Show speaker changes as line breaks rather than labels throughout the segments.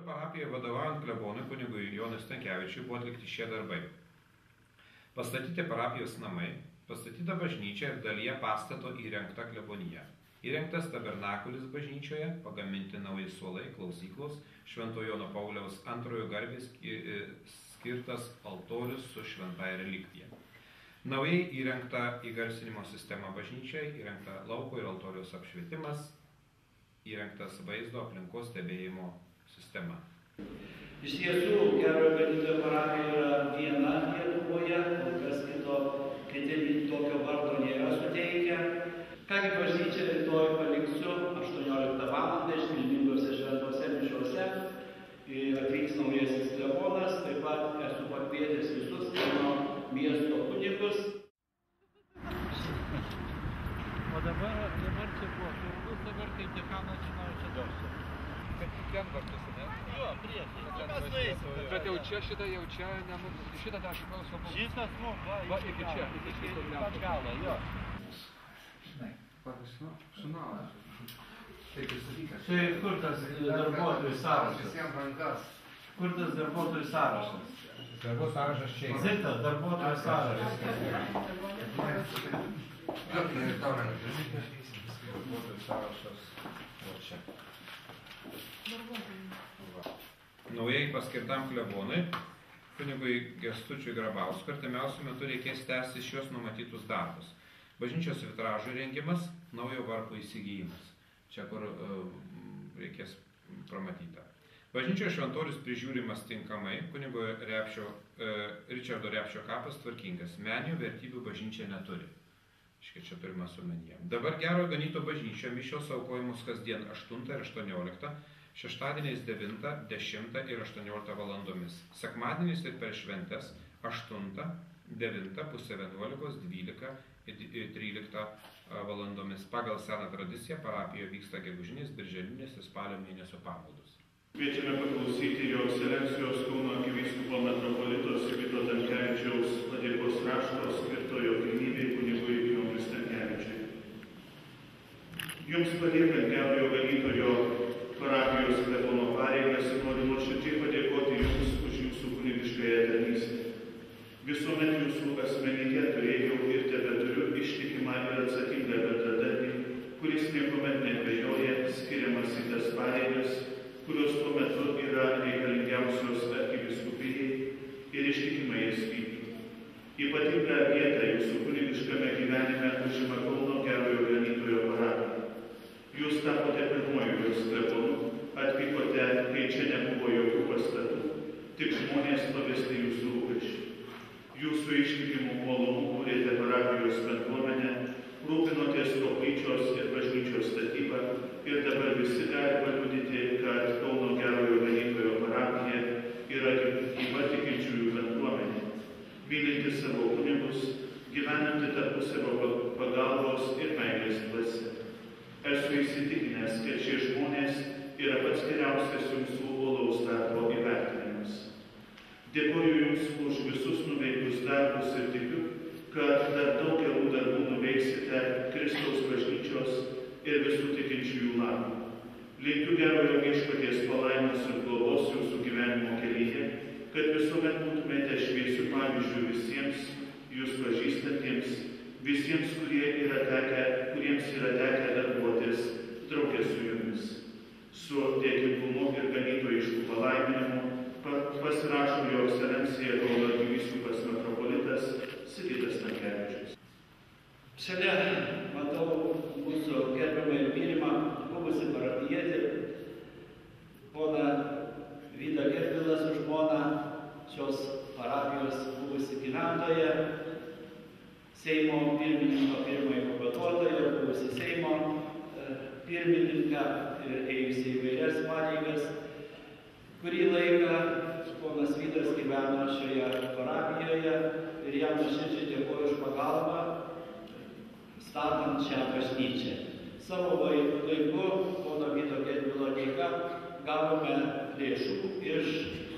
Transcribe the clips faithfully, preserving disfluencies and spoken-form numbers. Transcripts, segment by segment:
parapijoje vadovaujant klebonui kunigui Jonui Stankevičiui buvo atlikti šie darbai. Pastatyti parapijos namai, pastatyta bažnyčia ir dalyje pastato įrengta klebonija. Įrengtas tabernakulis bažnyčioje, pagaminti nauji suolai, klausyklos, Švento Jono Pauliaus antrojo garbės skirtas altorius su šventąja relikvija. Naujai įrengta įgarsinimo sistema bažnyčiai, įrengta lauko ir altoriaus apšvietimas, įrengtas vaizdo aplinkos stebėjimo sistema.
Iš tiesų, Gerojo Ganytojo parapija yra viena Lietuvoje, kol kas kito, kiti tokio vardo nėra suteikę. Kągi bažnyčia rytoj paliksiu aštuonioliktą valandą iškilmingose šventose mišiose. Atvyks naujasis klebonas, taip pat esu pakvietęs visus mano miesto kunigus.
O dabar, dabar čia buvo turgus, dabar kaip dekanas žinau čia došia. Kad ten vartus, ne? Jo, priešai. Mes nueisim. Bet jau čia šitą, jau čia, ne, šitą tą aš klausiu. Šitas, nu, va, va, iki čia, iki šito pat galo, jo.
Žinai, pavyzdžiui, žinau.
Čia kur tas darbuotojų sąrašas?
Visiems rankas.
Kur tas darbuotojų sąrašas?
Darbo sąrašas čia.
Zita, darbuotojų sąrašas.
Darbuotojų sąrašas. O čia. Naujai paskirtam klebonui, kunigui Kęstučiui Grabauskui, artimiausiu metu reikės tęsti šios numatytus darbus. Bažnyčios vitražų rengimas, naujo varpo įsigijimas. Čia, kur uh, reikės pramatyta. Bažnyčios šventorius prižiūrimas tinkamai, kunigo Repšio, uh, Ričardo Repšio kapas tvarkingas. Meninių vertybių bažnyčia neturi. Iškai čia turime omenyje. Dabar Gerojo Ganytojo bažnyčia mišios aukojamos kasdien aštuntą ir aštuonioliktą, šeštadieniais devintą, dešimtą ir aštuonioliktą valandomis. Sekmadieniais ir per šventes aštuntą, devintą, pusę vienuolikos, dvyliką ir tryliktą valandomis. Pagal seną tradiciją parapijoje vyksta gegužinės, birželinės ir spalio mėnesio pamaldos.
Kviečiame paklausyti jo ekscelencijos Kauno arkivyskupo metropolito Sigito Tamkevičiaus padėkos rašto skirto jo kilnybei kunigui Jonui Stankevičiui. Jums paliekant Gerojo Ganytojo parapijos klebono pareigas, noriu nuoširdžiai padėkoti Jums už Jūsų kunigiškąją tarnystę. Visuomet Jūsų asmenyje turėjau ir tebeturiu ištikimą ir atsakingą bendradarbį, kuris niekuomet nedvejoja skiriamas į tas pareigas, kurios tuo metu yra reikalingiausios arkivyskupijai ir ištikimai jas vykdo. Ypatingą vietą Jūsų kunigiškame gyvenime užima Kauno Gerojo Ganytojo parapija. Jūs tapote pirmuoju jos klebonu, atvykote, kai čia nebuvo jokių pastatų, tik žmonės pavesti Jūsų rūpesčių. Jūsų ištikimų uolumu kūrėte parapijos bendruomenę, rūpinotės koplyčios ir bažnyčios statybą ir dabar visi gali paliudyti, kad Kauno Gerojo Ganytojo parapija yra gyva tikinčiųjų bendruomenė, mylinti savo kunigus, gyvenanti tarpusavio pagalbos ir meilės dvasia. Esu įsitikinęs, kad šie žmonės yra pats geriausias Jūsų uolaus darbo įvertinimas. Dėkoju Jums už visus nuveiktus darbus ir tikiu, kad dar daug gerų darbų nuveiksite Kristaus bažnyčios ir visų tikinčiųjų labui. Linkiu Gerojo Viešpaties palaimos ir globos Jūsų gyvenimo kelyje, kad visuomet būtumėte šviesių pavyzdžių visiems Jūs pažįstantiems, visiems, kurie yra tekę, kuriems yra tekę darbuotis drauge su Jumis. Su dėkingumu ir ganytojišku palaiminimu pasirašo jo ekscelencija Kauno arkivyskupas metropolitas Sigitas Tamkevičius.
Šalia matau mūsų gerbiamą ir mylimą buvusį parapijietį, poną Vydą Gervilą su žmona, šios parapijos buvusi gyventoja, Seimo pirmininko pirmojo pavaduotojo, buvusi Seimo pirmininką ir ėjusi įvairias pareigas. Kurį laiką ponas Vydas gyveno šioje parapijoje ir jam nuoširdžiai dėkoju už pagalbą statant šią bažnyčią. Savo laiku pono Vydo Gedvilo dėka gavome lėšų iš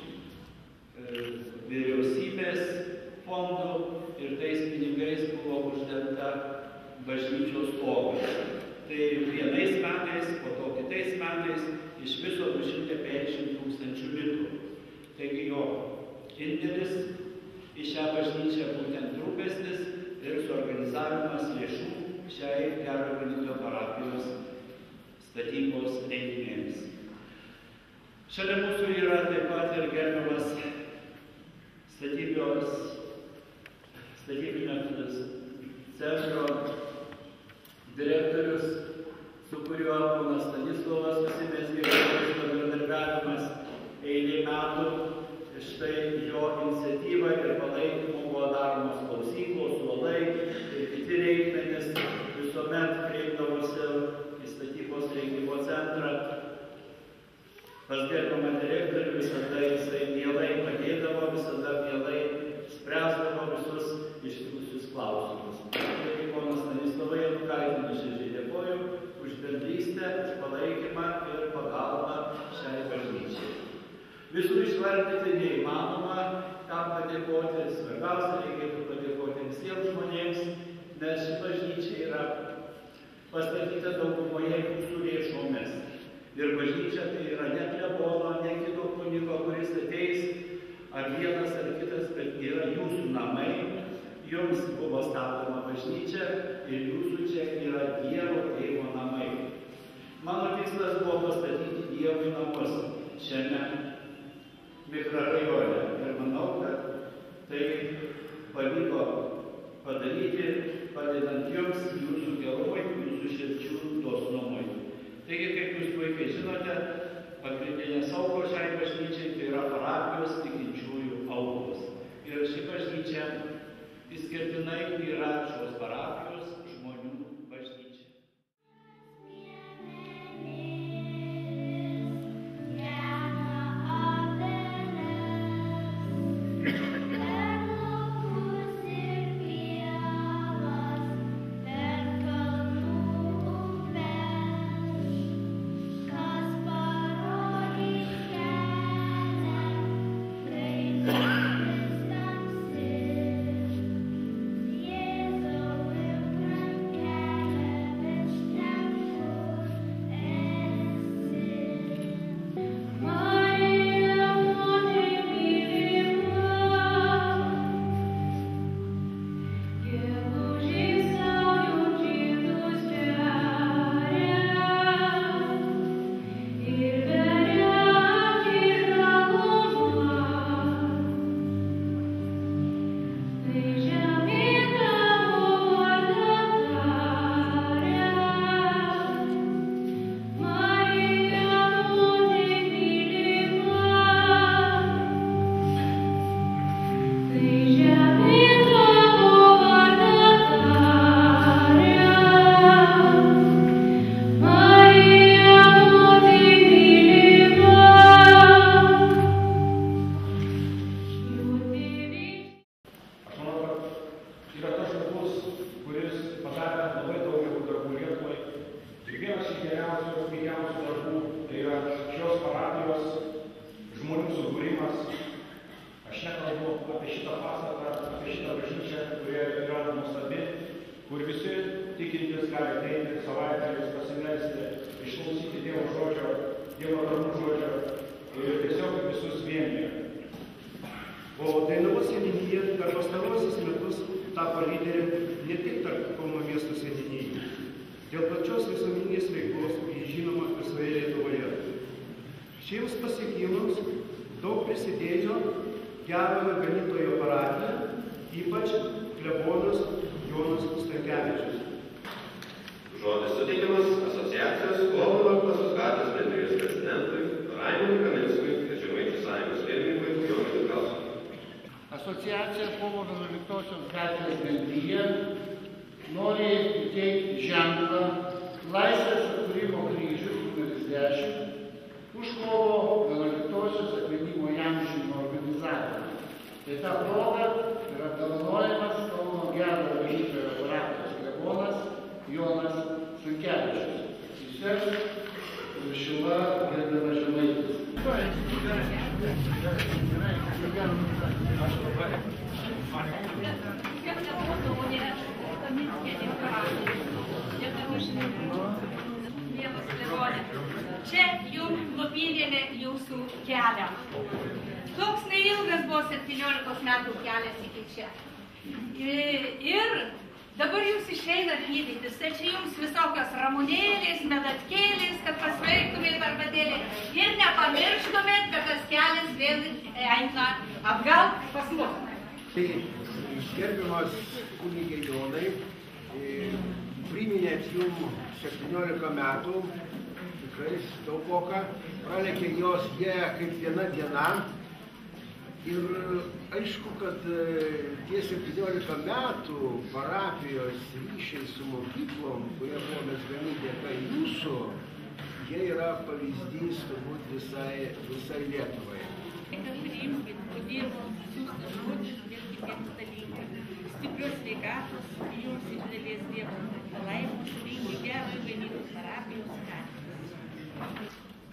e, vyriausybės fondų ir tais pinigais buvo uždengta bažnyčios stogas. Tai vienais metais, po to kitais metais iš viso du šimtai penkiasdešimt tūkstančių indėlis į šią bažnyčią būtent rūpestis ir suorganizavimas lėšų šiai Gerojo Ganytojo parapijos statybos reikmėms. Šalia mūsų yra taip pat ir gerbiamas statybos, statybinio centro direktorius, su kuriuo ponas Stanislovas užsimezgė bendradarbiavimas eilė metų. Štai jo iniciatyva ir palaikymu buvo daromos klausyklos, suolai ir kiti reikmenys. Visuomet kreipdavosi į statybos rengimo centrą. Pas gerbiamą direktorių visada jisai mielai padėdavo, visada mielai spręsdavo visus iškilusius klausimus. Taigi, ponas Stanislovai, Janukaitį nuoširdžiai dėkoju už bendrystę, už palaikymą ir pagalbą šiai bažnyčiai. Visų išvardyti neįmanoma, kam padėkoti, svarbiausia reikėtų padėkoti visiems žmonėms, nes ši bažnyčia yra pastatyta daugumoje jūsų lėšomis. Ir bažnyčia tai yra ne klebono, ne kito kunigo, kuris ateis, ar vienas ar kitas, bet yra jūsų namai, jums buvo statoma bažnyčia ir jūsų čia yra Dievo Tėvo namai. Mano tikslas buvo pastatyti Dievui namus šiame mikrorajone. Ir manau, kad tai pavyko padaryti, padedant jums, jūsų gerumui, jūsų širdžių dosnumui. Taigi, kaip jūs puikiai žinote, pagrindinės aukos šiai bažnyčiai tai yra parapijos tikinčiųjų aukos. Ir ši bažnyčia išskirtinai yra šios parapijos žmonių bažnyčia.
Asociacija Kovo vienuoliktosios gatvės bendrija nori įteikti ženklą Laisvės atkūrimo kryžius numeris dešimt už Kovo vienuoliktosios atminimo įamžinimo organizavimą. Tai ta proga yra apdovanojimas Kauno Gerojo Ganytojo parapijos klebonas Jonas Stankevičius. Visiems Šila gerbiamas Žemaitis.
Čia jums nupylėme jūsų kelią. Toks neilgas buvo septyniolikos metų kelias iki čia. Ir dabar jūs išeinat gydytis, tai čia jums visokios ramunėlės, medatkėlės, kad pasveiktumėt arbatėlė. Ir nepamirštumėt, kad tas kelias vėl eina atgal pas mus.
Tai gerbiamas kunigė Jonai, priminėt jums septyniolika metų, tikrai daugoka, pralėkė jos jie kaip viena diena. Ir aišku, kad tie septyniolika metų parapijos ryšiai su mokyklom, kurie buvo mezgami dėka jūsų, jie yra pavyzdys turbūt visai, visai Lietuvai.
Stiprios sveikatos, jums iš dalies Dievo palaimos, linki gero ganytos parapijos katinas.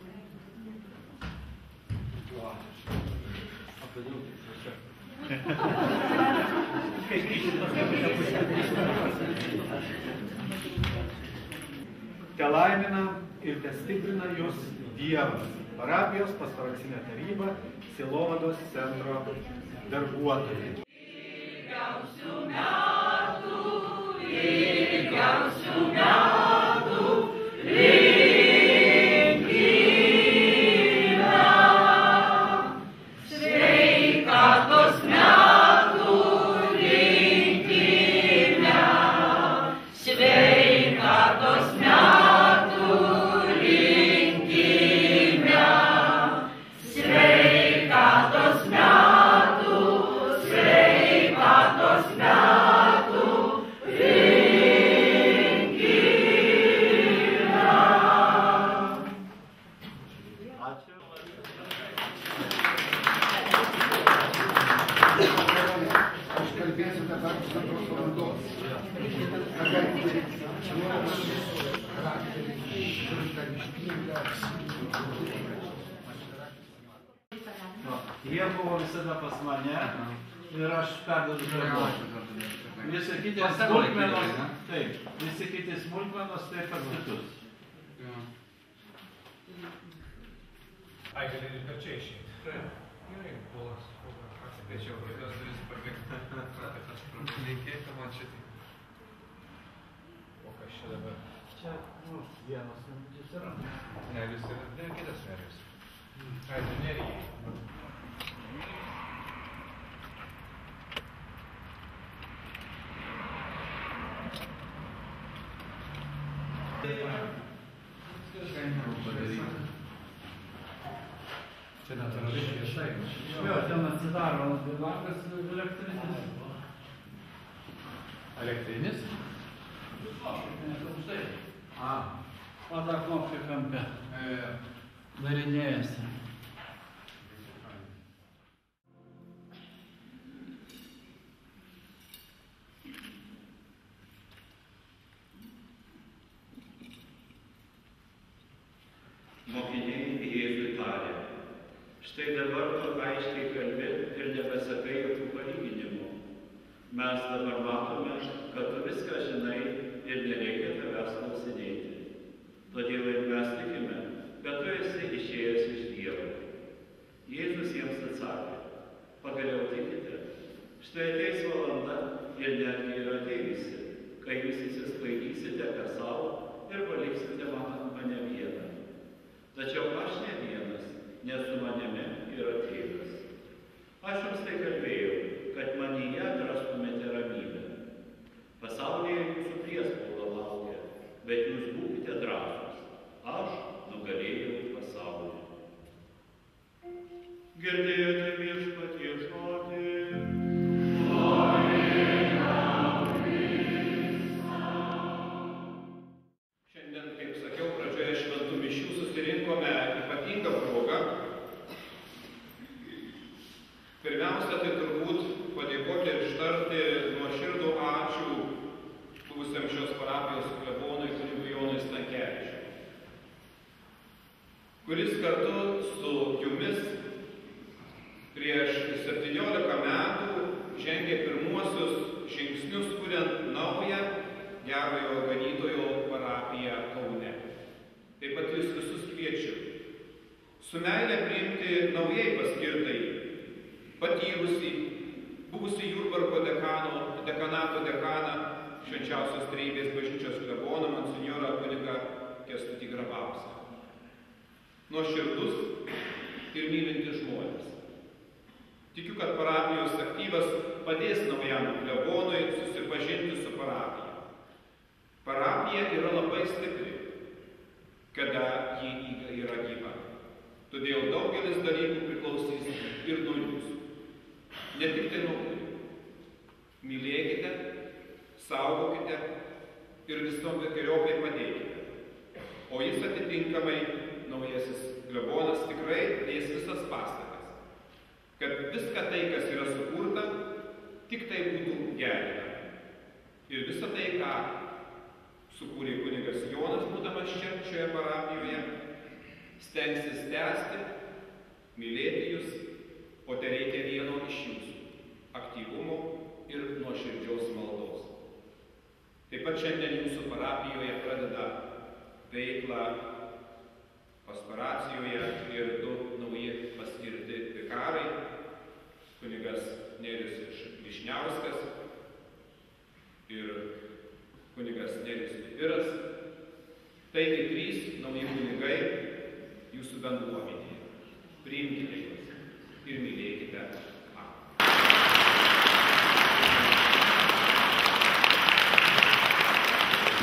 Te laimina ir te stiprina jūs Dievas, parapijos pastoracinė taryba, sielovados centro darbuotojai. Ilgiausių metų, ilgiausių metų, linkime. Sveikatos metų linkime. Sveikatos metų linkime. Sveikatos metų, sveikatos metų linkime. Ačiū.
Aš kalbėsiu dabar pusantros valandos. Kadangi žmogus charakteris šilta, ryžtingas.
Jie buvo visada pas mane ir aš perduodu darbuotojų. Visi kiti smulkmenos, taip, visi kiti smulkmenos, taip pas kitus.
Ai, gali ir per čia išeiti. Taip. Gerai, polas. Pasikviečiau, pradės duris parbėgti. Aš linkėti man šitai. O kas čia dabar?
Čia, nu, vienas jis yra.
Nelis yra, ne, kitas nelis. Ai, tu nerijai.
Čia natūraliai šviesai. Jo, ten atsidaro langas elektrinis.
Elektrinis?
A. O ta knopka kampe. Darinėjasi.
Mokiniai Jėzui tarė, štai dabar tu aiškiai kalbi ir nebesakai jokių palyginimų. Mes dabar matome, kad tu viską žinai ir nereikia tavęs klausinėti. Todėl ir mes tikime, kad tu esi išėjęs iš Dievo. Jėzus jiems atsakė, pagaliau tikite, štai ateis valanda ir netgi yra atėjusi, kai jūs įsisklaidysite kas savo ir paliksite mane vieną. Tačiau aš ne vienas, nes su manimi yra Tėvas. Aš jums tai kalbėjau, kad manyje atrastumėte ramybę. Pasaulyje jūsų priespauda laukia, bet jūs būkite drąsūs. Aš nugalėjau pasaulį. Girdėjote viešpaties žodį. Šiandien, kaip sakiau, pradžioje šventų mišių susirinkome ypatingą progą. Pirmiausia, tai turbūt padėkoti ir ištarti nuoširdų ačiū buvusiam šios parapijos klebonui kunigui Jonui Stankevičiui, kuris kartu su jumis prieš septyniolika metų žengė pirmuosius žingsnius, kuriant naują Gerojo Ganytojo parapiją Kaune. Taip pat jūs visus kviečiu su meile priimti naujai paskirtai
patyrusi, buvusi Jurbarko dekano, dekanato dekaną, Švenčiausios Trejybės bažnyčios kleboną, monsinjorą kunigą Kęstutį Grabauską. Nuoširdus ir mylintis žmonės. Tikiu, kad parapijos aktyvas padės naujam klebonui susipažinti su parapija. Parapija yra labai stipri, kada ji yra gyva. Todėl daugelis dalykų priklausys ir nuo jūsų. Ne tik tai nuo jūsų. Mylėkite, saugokite ir visom vikeriopai padėkite. O jis atitinkamai, naujasis klebonas, tikrai dės visas pastangas, kad viską tai, kas yra sukurta, tik tai būtų gerinama. Ir visą tai, ką sukūrė kunigas Jonas, būdamas čia, šioje parapijoje, stengsis tęsti, mylėti jūs, o tai reikia vieno iš jūsų – aktyvumo ir nuoširdžios maldos. Taip pat šiandien jūsų parapijoje pradeda veiklą pastoracijoje ir du nauji paskirti vikarai, kunigas Nerijus Višniauskas ir kunigas Nerijus Viras. Taigi trys nauji kunigai jūsų bendruomenėje. Priimkite juos ir mylėkite.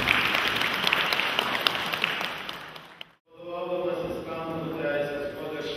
Vadovaudamas Ispanų teisės kodekso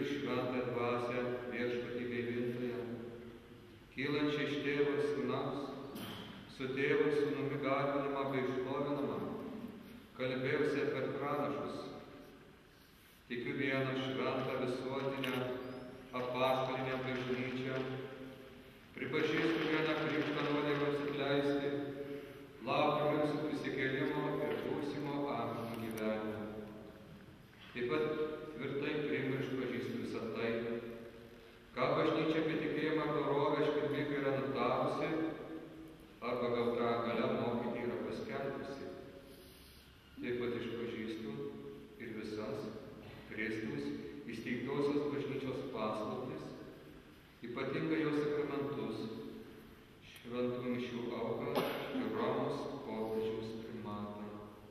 šventą dvasią viešpatį gaivintoją, kylančią iš tėvo ir sūnaus, su tėvu ir sūnumi garbinamą bei šlovinamą, kalbėjusią per pranašus. Tikiu vieną šventą visuotinę apaštalinę bažnyčią, pripažįstu vieną krikštą nuodėmėms atleisti, laukiu mūsų prisikėlimo ir būsimo amžino gyvenimo. Taip pat tvirtai priimu ir išpažįstu visą tai, ką bažnyčia apie tikėjimą dorovę iškilmingai yra nutarusi, arba gauta galia mokyti yra paskelbusi. Taip pat išpažįstu ir visas Kristaus įsteigtosios bažnyčios paslaptis, ypatingai jos sakramentus, šventų mišių auką ir Romos popiežiaus primatą.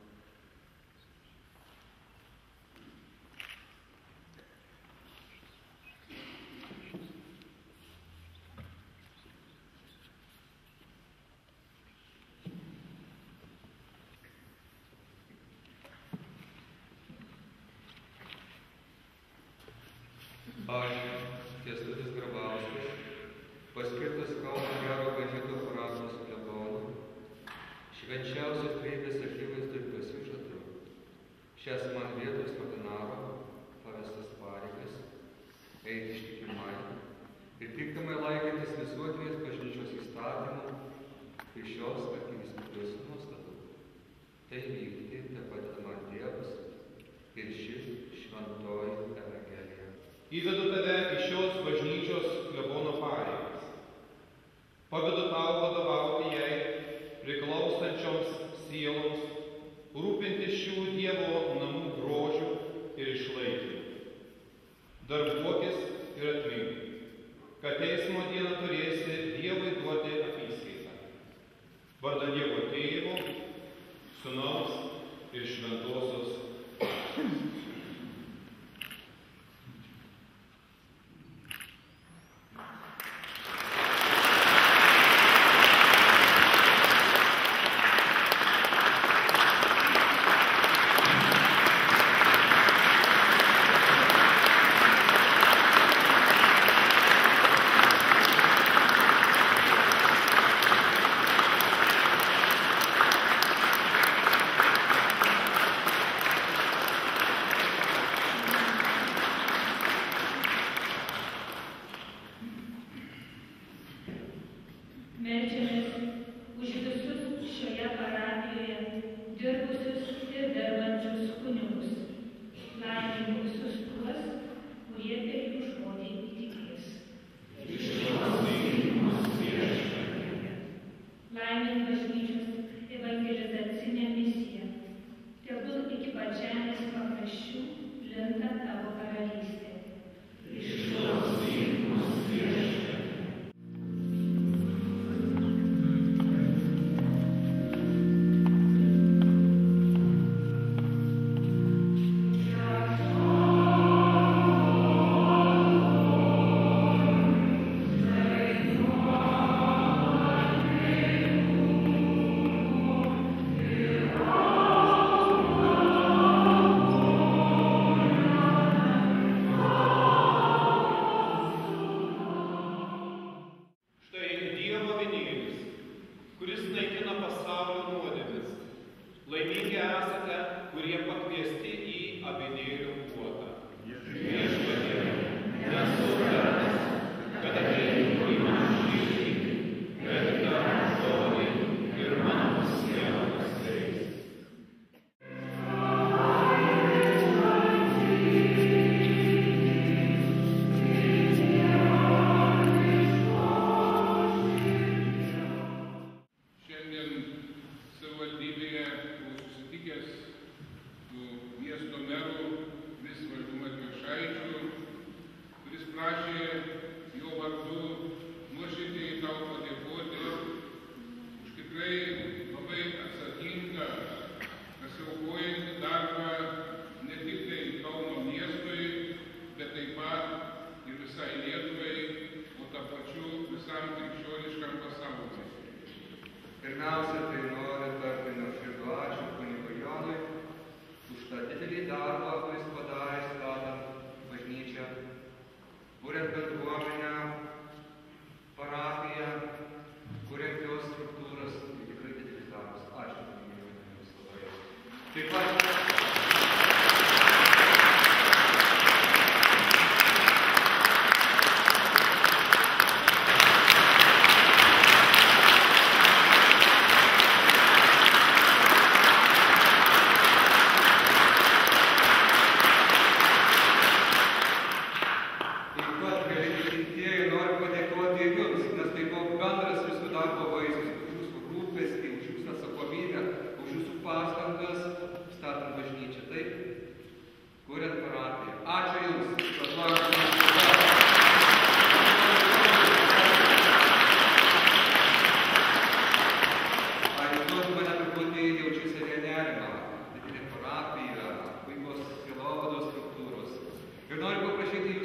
Aš, Kęstutis Grabauskas, paskirtas Kauno Gero Ganyto parapijos klebonu, švenčiausios trejybės akivaizdoje pasižadu šias man vietos ordinaro pavestas pareigas eiti ištikimai ir tinkamai laikytis visuotinės bažnyčios įstatymų ir šios arkivyskupijos nuostatų. Tai vykdyti tepadeda man Dievas ir ši šventoji Evangelija.
Įvedu tave į šios bažnyčios klebono pareigas. Pavedu tau vadovauti jai priklausančioms sieloms, rūpintis šių Dievo namų grožių ir išlaikymu. Darbuokis ir atmink, kad teismo dieną turėsi Dievui duoti apyskaitą. Vardan Dievo Tėvo, Sūnaus ir Šventosios.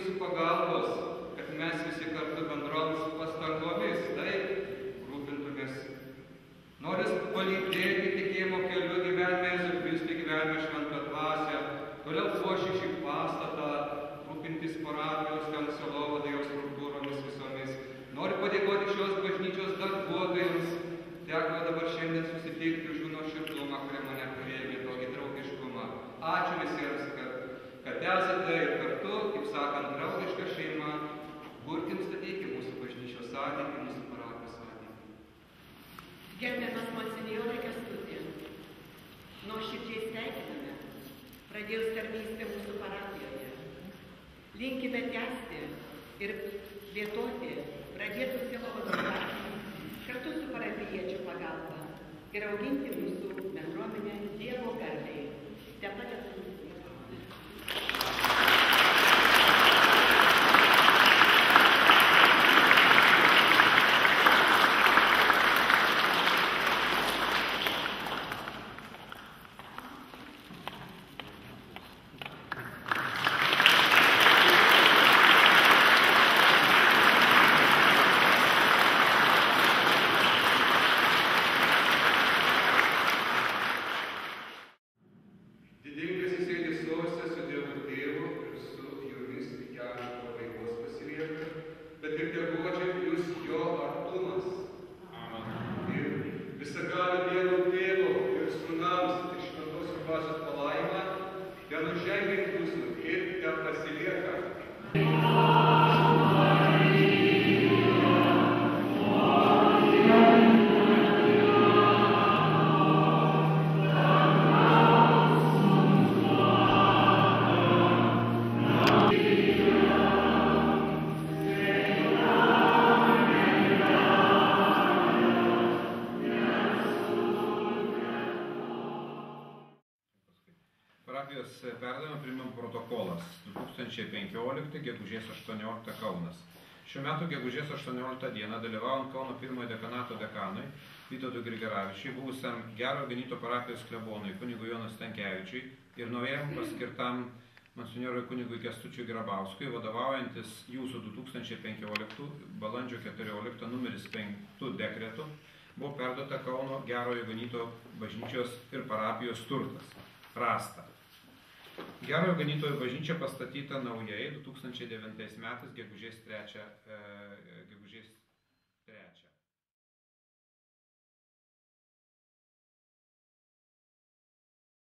jūsų pagalbos, kad mes visi kartu bendromis pastangomis taip rūpintumės. Noriu palydėti tikėjimo keliu gyvenime Jėzų Kristų, gyvenime šventą dvasią, toliau puošti šį pastatą, rūpintis parapijos, ten sielovada jos struktūromis visomis. Noriu padėkoti šios bažnyčios darbuotojams. Teko dabar šiandien susitikti už jų nuoširdumą, kurie mane priėmė, tokį draugiškumą. Ačiū visiems, kad, kad esate ir kartu, kaip sakant, draugiška šeima, kurkim statyti mūsų bažnyčios ateitį, mūsų parapijos ateitį.
Gerbiamas monsinjorai Kęstuti, nuoširdžiai sveikiname, pradėjus tarnystę mūsų parapijoje. Linkime tęsti ir plėtoti pradėtus sielovados darbus kartu su parapijiečių pagalba ir auginti mūsų bendruomenę Dievo garbei. Tepadėtų mums Dievas.
Parapijos perdavimą priimam protokolas du tūkstančiai penkiolikti gegužės aštuoniolikta Kaunas. Šiuo metu gegužės aštuonioliktą dieną dalyvaujant Kauno pirmojo dekanato dekanui Vytautui Grigaravičiui, buvusiam Gero Ganyto parapijos klebonui kunigui Jonui Stankevičiui ir naujam paskirtam monsinjorui kunigui Kęstučiui Grabauskui, vadovaujantis jūsų du tūkstančiai penkioliktų balandžio keturioliktą numeris penki dekretu, buvo perduota Kauno Gerojo Ganyto bažnyčios ir parapijos turtas. Rasta. Gerojo Ganytojo bažnyčia pastatyta naujai du tūkstančiai devintais metais gegužės trečią, e, gegužės